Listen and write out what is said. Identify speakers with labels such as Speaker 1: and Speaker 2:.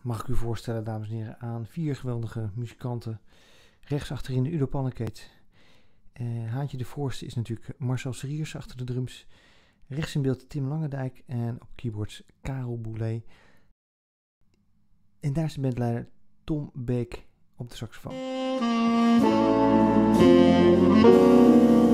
Speaker 1: mag ik u voorstellen, dames en heren, aan 4 geweldige muzikanten. Rechts achterin Udo Pannekeet. Haantje de voorste is natuurlijk Marcel Seriers achter de drums. Rechts in beeld Tim Langendijk en op keyboards Karel Boulet. En daar is de bandleider Tom Beek op de saxofoon.